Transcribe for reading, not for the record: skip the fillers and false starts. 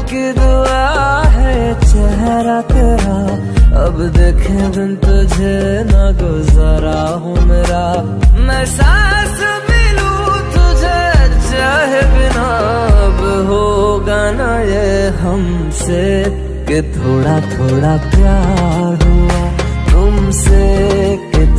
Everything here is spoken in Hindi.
की दुआ है चेहरा तेरा, अब देखे बिन तुझे न गुजारा हूँ मेरा। मैं सांस भी लूं तुझे चाहे बिना, अब होगा ना ये हमसे कि थोड़ा थोड़ा प्यार हुआ तुमसे, कि